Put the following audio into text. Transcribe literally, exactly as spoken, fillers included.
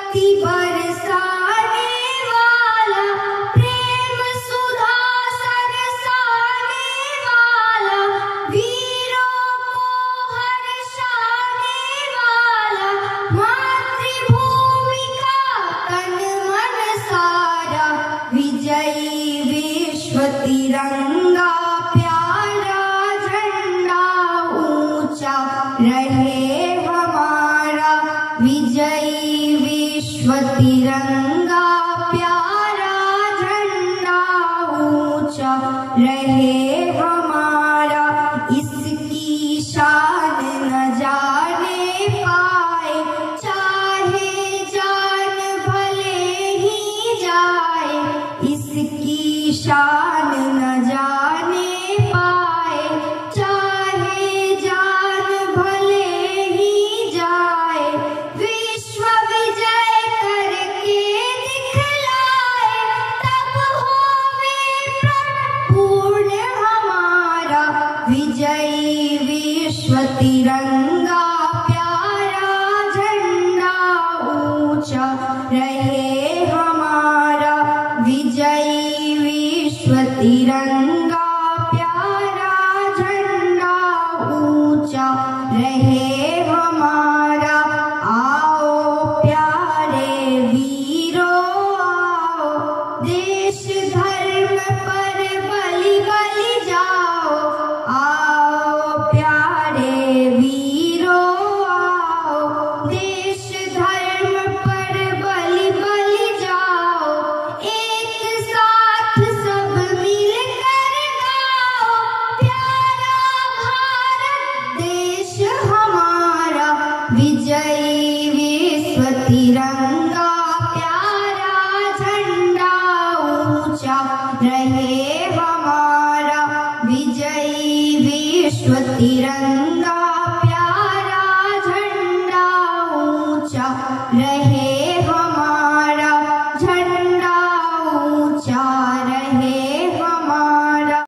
शक्ति बरसाने वाला, प्रेम सुधा सरसाने वाला, वीरों को हर्षाने वाला, मातृभूमि का तन मन सारा, विजयी विश्व तिरंगा प्यारा झंडा ऊंचा रहे हमारा, विजयी विश्व तिरंगा प्यारा झंडा ऊंचा रहे हमारा। इसकी शान न जाने पाए, चाहे जान भले ही जाए, इसकी शान न जाने पाए, चाहे जान भले ही जाए, विश्व विजय करके दिखलाए, तब होवे प्रण पूर्ण हमारा, विजयी विश्व तिरंगा प्यारा झंडा ऊंचा रहे हमारा, विजयी विश्व तिरंगा प्यारा झंडा ऊंचा रहे हमारा। आओ प्यारे वीरों आओ, देश धर्म पर बलि बलि जाओ, आओ प्यारे वीरों आओ, देश धर्म पर बलि बलि जाओ, एक साथ सब मिलकर गाओ, प्यारा भारत देश हमारा, विजयी विश्व तिरंगा प्यारा झंडा ऊंचा रहे हमारा, विजयी विश्व तिरंगा